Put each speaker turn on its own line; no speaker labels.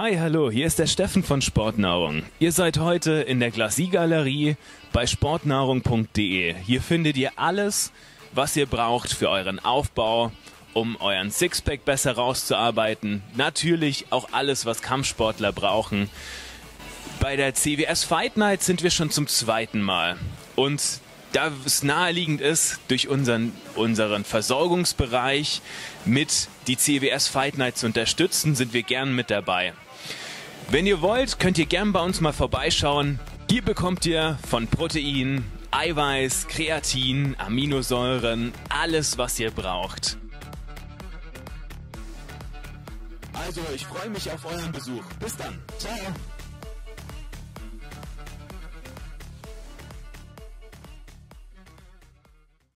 Hi, hallo, hier ist der Steffen von Sportnahrung. Ihr seid heute in der Glacis-Galerie bei sportnahrung.de. Hier findet ihr alles, was ihr braucht für euren Aufbau, um euren Sixpack besser rauszuarbeiten. Natürlich auch alles, was Kampfsportler brauchen. Bei der CWS Fight Night sind wir schon zum zweiten Mal. Und da es naheliegend ist, durch unseren Versorgungsbereich mit die CWS Fight Night zu unterstützen, sind wir gern mit dabei. Wenn ihr wollt, könnt ihr gern bei uns mal vorbeischauen. Hier bekommt ihr von Protein, Eiweiß, Kreatin, Aminosäuren, alles, was ihr braucht. Also, ich freue mich auf euren Besuch. Bis dann. Ciao.